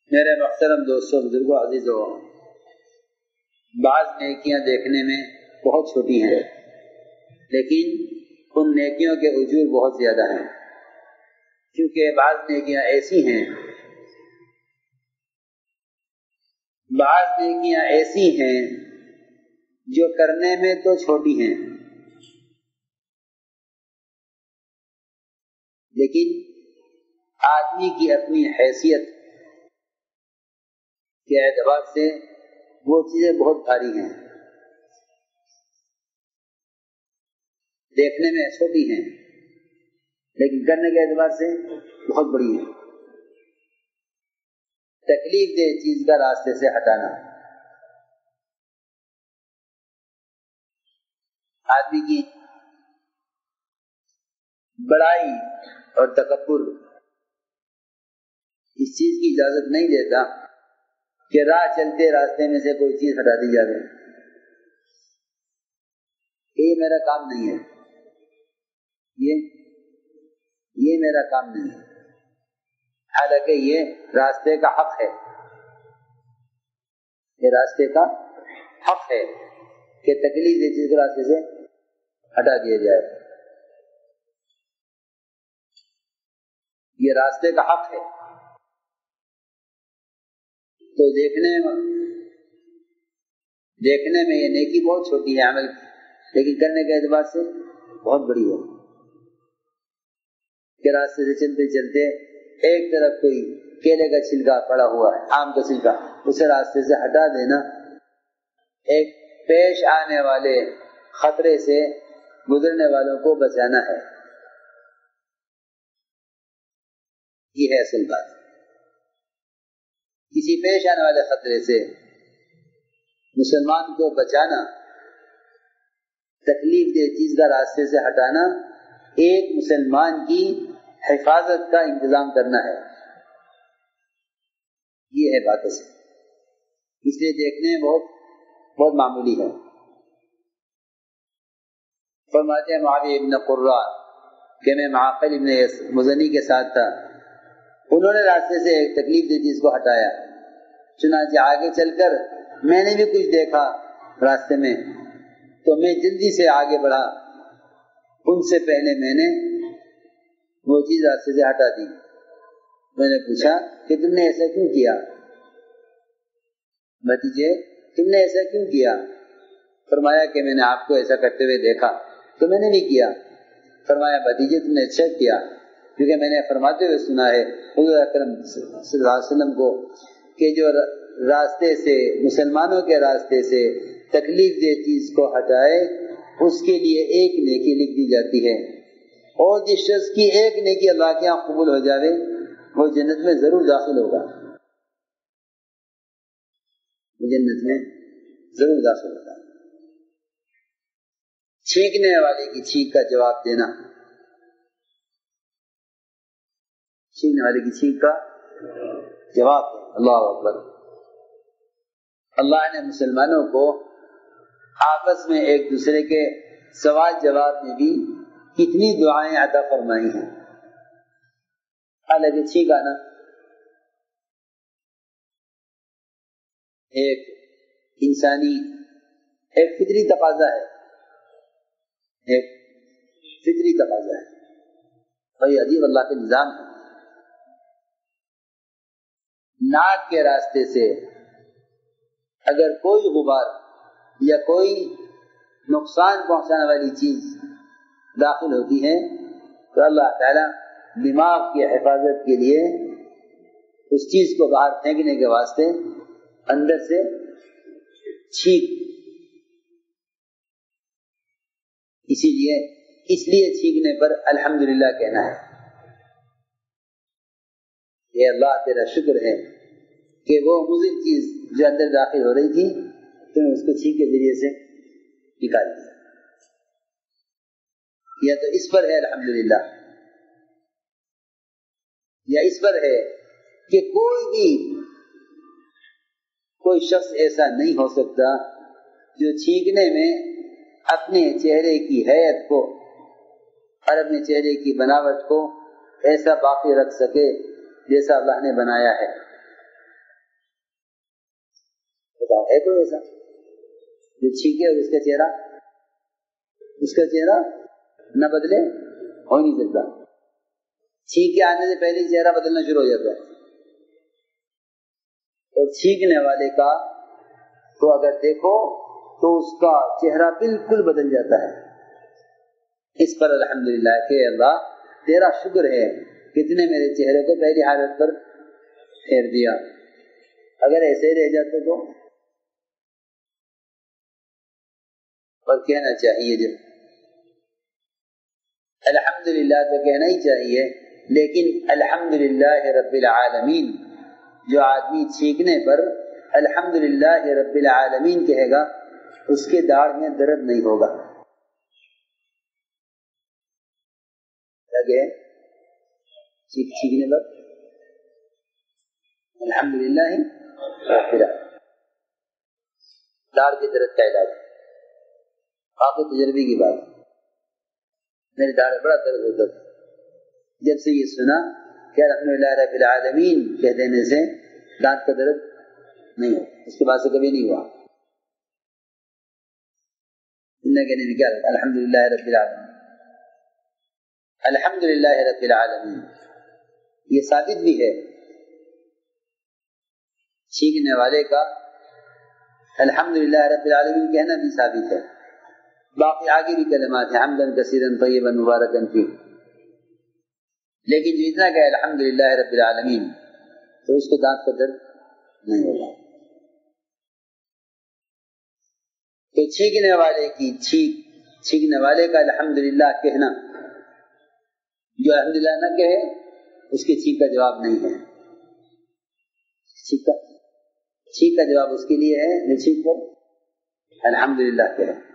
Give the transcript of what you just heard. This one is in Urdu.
میرے محترم دوستوں، بزرگوں، عزیزوں، بعض نیکیاں دیکھنے میں بہت چھوٹی ہیں لیکن ان نیکیوں کے اجور بہت زیادہ ہیں، کیونکہ بعض نیکیاں ایسی ہیں جو کرنے میں تو چھوٹی ہیں لیکن آدمی کی اپنی حیثیت کے اعتبار سے وہ چیزیں بہت بھاری ہیں، دیکھنے میں چھوٹی ہیں لیکن کرنے کے اعتبار سے بہت بڑی ہیں۔ تکلیف دہ چیز کا راستے سے ہٹانا، آدمی کی بڑائی اور تکبر اس چیز کی اجازت نہیں دیتا کہ راہ چلتے راستے میں سے کوئی چیز ہٹا دی جائے، یہ میرا کام نہیں ہے، یہ میرا کام نہیں ہے، حالانکہ یہ راستے کا حق ہے، یہ راستے کا حق ہے کہ تکلیف دہ چیز کو راستے سے ہٹا دیا جائے، یہ راستے کا حق ہے۔ تو دیکھنے میں یہ نیکی بہت چھوٹی ہے عمل کی، لیکن کرنے کے اعتبار سے بہت بڑی ہے کہ راستے سے چلتے چلتے ایک طرف کوئی کیلے کا چھلکا پڑا ہوا ہے، آم کا چھلکا، اسے راستے سے ہٹا دینا ایک پیش آنے والے خطرے سے گزرنے والوں کو بچانا ہے، یہ ہے اصل بات۔ کسی پیش آنے والے خطرے سے مسلمان کو بچانا، تکلیف دہ چیز کا راستے سے ہٹانا، ایک مسلمان کی حفاظت کا انتظام کرنا ہے، یہ ہے بات اصل، اس لیے دیکھنے میں بہت معمولی ہے۔ فرماتے ہیں معاویہ ابن قرہ کہ میں معقل ابن مزنی کے ساتھ تھا، انہوں نے راستے سے ایک تکلیف دہ چیز کو ہٹایا، چنانچہ آگے چل کر میں نے بھی کچھ دیکھا راستے میں تو میں جلدی سے آگے بڑھا، ان سے پہلے میں نے وہ چیز راستے سے ہٹا دی۔ میں نے پوچھا کہ تم نے ایسا کیوں کیا؟ بھتیجے تم نے ایسا کیوں کیا؟ فرمایا کہ میں نے آپ کو ایسا کرتے ہوئے دیکھا تو میں نے بھی کیا۔ فرمایا بھتیجے تم نے اچھا کیا، کیونکہ میں نے فرماتے ہوئے سنا ہے حضور اکرم صلی اللہ علیہ وسلم کو کہ جو راستے سے، مسلمانوں کے راستے سے تکلیف دہ چیز کو ہٹائے اس کے لیے ایک نیکی لکھ دی جاتی ہے، اور جس شخص کی ایک نیکی اللہ کے یہاں قبول ہو جاوے وہ جنت میں ضرور داخل ہوگا، جنت میں ضرور داخل ہوگا۔ چھینکنے والے کی چھینک کا جواب دینا، چھینکنے والے کی چھینک کا جواب دینا، اللہ اکبر۔ اللہ نے مسلمانوں کو آپس میں ایک دوسرے کے سوال جواب میں بھی کتنی دعائیں عطا فرمائی ہیں، حالانکہ چھینک آنا ایک انسانی ایک فطری تقاضا ہے، ایک فطری تقاضا ہے، اور یہ عجیب اللہ کے نظام ہے۔ ناک کے راستے سے اگر کوئی غبار یا کوئی نقصان پہنچانے والی چیز داخل ہوتی ہے تو اللہ تعالی دماغ کی حفاظت کے لیے اس چیز کو باہر پھینکنے کے واسطے اندر سے چھینک، اس لیے چھینکنے پر الحمدللہ کہنا ہے، یہ اللہ تیرا شکر ہے کہ وہ مضر چیز جو اندر داخل ہو رہی تھی تو نے اس کو چھینک کے ذریعے سے نکال دیا، یا تو اس پر ہے الحمدللہ، یا اس پر ہے کہ کوئی شخص ایسا نہیں ہو سکتا جو چھینکنے میں اپنے چہرے کی حیت کو اور اپنے چہرے کی بناوٹ کو ایسا باقی رکھ سکے جیسا اللہ نے بنایا ہے، ہے کوئی ایسا جو چھینکے اور اس کا چہرہ نہ بدلے؟ ہو نہیں سکتا. چھینکے آنے سے پہلے چہرہ بدلنا شروع ہو جاتا ہے. اور چھینکنے والے کا تو اگر دیکھو تو اس کا چہرہ بالکل بدل جاتا ہے. اس پر الحمدللہ کہ اللہ تیرا شکر ہے کتنے میرے چہرے کو پہلی حالت پر پھیر دیا. اگر ایسے رہ جاتے تو اور کہنا چاہیے جب الحمدللہ تو کہنا ہی چاہیے، لیکن الحمدللہ رب العالمین جو آدمی چھینکنے پر الحمدللہ رب العالمین کہے گا اس کے داڑھ میں درد نہیں ہوگا. لگے چھینکنے پر الحمدللہ رب العالمین داڑھ کے درد کا علاج. آپ کے تجربے کی بات، میرے داڑھ بڑا درد ہوتا تھا. جب سے یہ سنا کہ الحمدللہ رب العالمین کہہ دینے سے دانت کا درد نہیں ہو، اس کے بعد سے کبھی نہیں ہوا. کہنے میں کیا الحمدللہ رب العالمین، الحمدللہ رب العالمین یہ ثابت بھی ہے. چھینکنے والے کا الحمدللہ رب العالمین کہنا بھی ثابت ہے. باقی آگے بھی کلمات ہیں حمدن کثیرن طیبا مبارکن فی، لیکن جو اتنا کہ الحمدللہ رب العالمین تو اس کو دانت کا درد نہیں ہوگا. تو چھینکنے والے کی چھینکنے والے کا الحمدللہ کہنا، جو الحمدللہ نہ کہے اس کی چھینک کا جواب نہیں ہے. چھینک کا جواب اس کے لیے ہے جو چھینک کر الحمدللہ کہے.